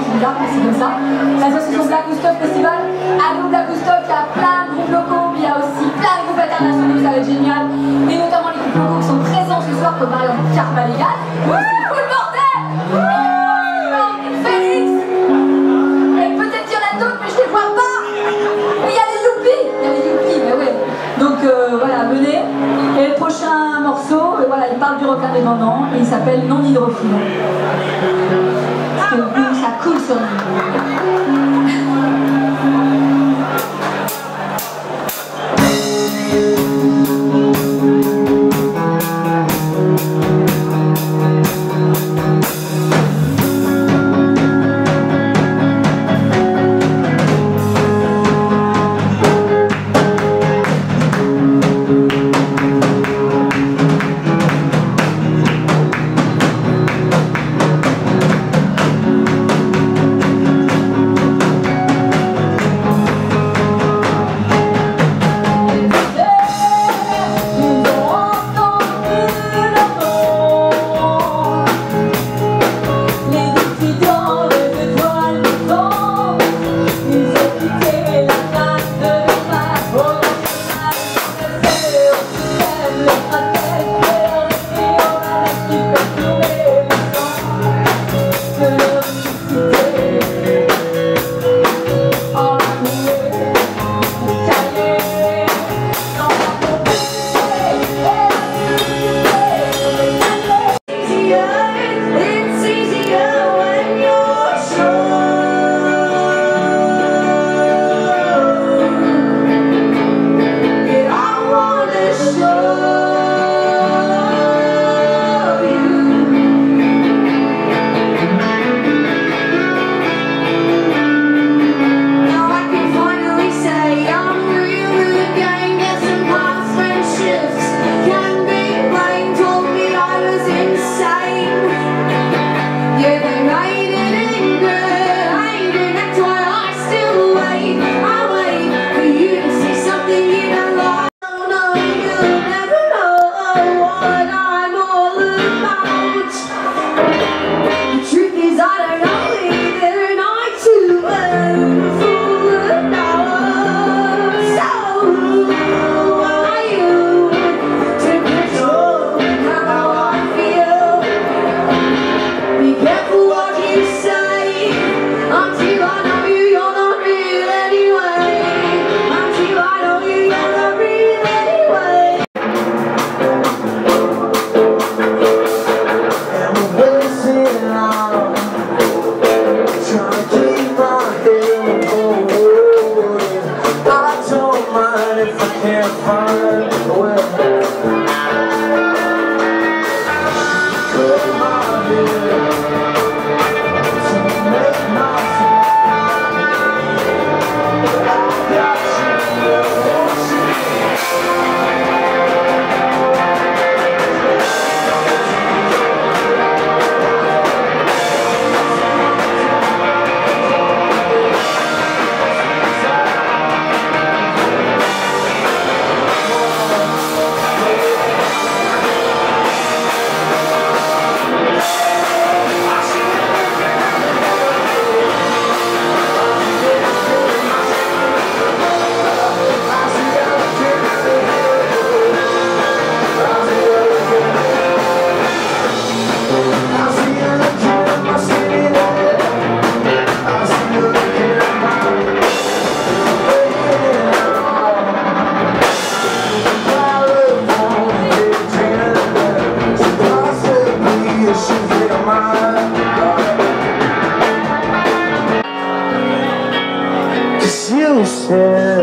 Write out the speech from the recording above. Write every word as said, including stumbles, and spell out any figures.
c'est bizarre, mais c'est comme ça. L'association Black Woodstock Festival, à nous Black Woodstock, il y a plein de groupes locaux, mais il y a aussi plein de groupes internationaux, ça va être génial. Et notamment les groupes locaux qui sont présents ce soir, comme par exemple Karma Legal, mais aussi Full Bordel, Félix, et peut-être qu'il y en a d'autres, mais je ne les vois pas. Mais il y a les Youpi, il y a les Youpi, mais oui. Donc euh, voilà, venez. Et le prochain morceau, euh, voilà, il parle du rock indépendant et il s'appelle Non Hydrophile. Parce que nous, ça coule sur nous. You said